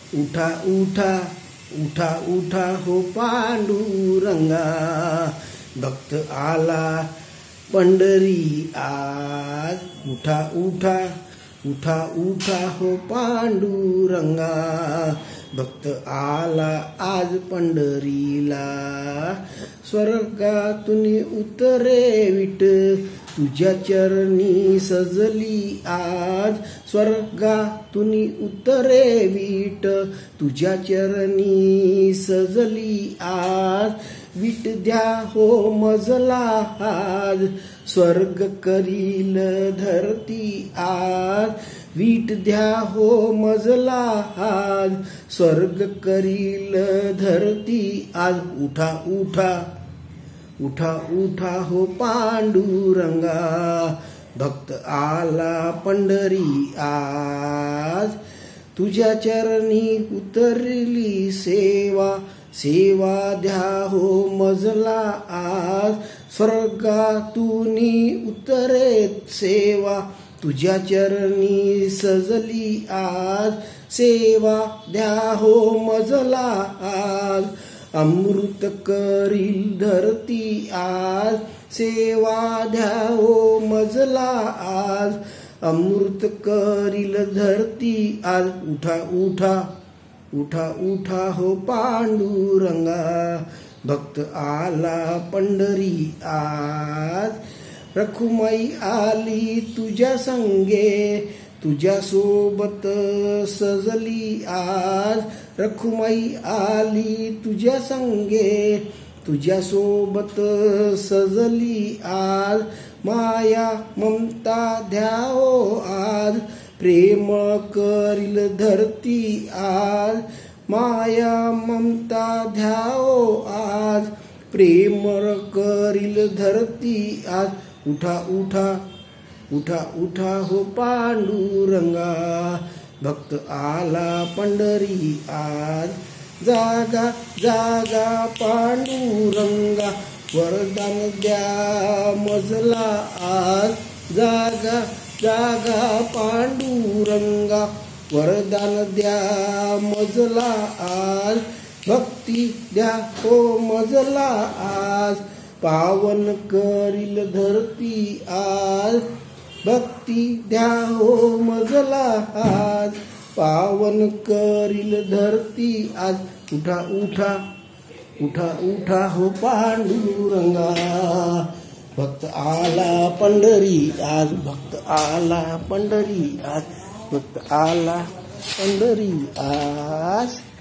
उठा उठा उठा उठा हो पांडुरंगा, भक्त आला पंढरी आज। उठा उठा उठा उठा हो पांडुरंगा, भक्त आला आज पंढरीला। स्वर्गातून उतरे विट तुझ्या चरणी सजली आज। स्वर्गातून उतरे विट तुझ्या चरणी सजली आज। विट द्या हो मजला आज, स्वर्ग करील धरती आज। विट द्या हो मजला आज, स्वर्ग करील धरती आज। उठा उठा उठा उठा हो पांडुरंगा, भक्त आला पंढरी आज। तुझ्या चरणी उतरली सेवा, सेवा द्या हो मजला आज। स्वर्गातून उतरेत सेवा तुझ्या चरणी सजली आज। सेवा द्या हो मजला आज, अमृत करील धरती आज। सेवा द्या हो मजला आज, अमृत करील धरती आज। उठा उठा उठा उठा हो पांडुरंगा, भक्त आला पंढरी आज। रखुमाई आली तुझ्या संगे, तुझ्या सोबत सजली आज। रखुमाई आली तुझ्या संगे, तुझ्या सोबत सजली आज। माया ममता द्याओ आज, प्रेम करील धरती आज। माया ममता द्याओ आज, प्रेम करील धरती आज। उठा उठा उठा उठा हो पांडुरंगा, भक्त आला पंढरी आज। जागा जागा पांडुरंगा, वरदान द्या मजला आज। जागा जागा पांडुरंगा, वरदान द्या मजला आज। भक्ती द्या हो मजला आज, पावन करील धरती आज। भक्ती द्या हो मजला आज, पावन करील धरती आज। उठा उठा उठा उठा हो पांडुरंगा, भक्त आला पंढरी आज। भक्त आला पंढरी आज, भक्त आला पंढरी आज।